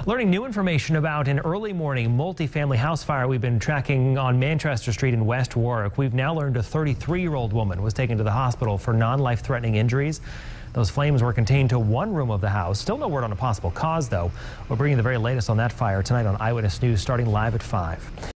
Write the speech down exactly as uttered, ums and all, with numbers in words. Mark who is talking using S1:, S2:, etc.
S1: Learning new information about an early morning multi-family house fire we've been tracking on Manchester Street in West Warwick. We've now learned a thirty-three-year-old woman was taken to the hospital for non-life-threatening injuries. Those flames were contained to one room of the house. Still no word on a possible cause, though. We're bringing the very latest on that fire tonight on Eyewitness News, starting live at five.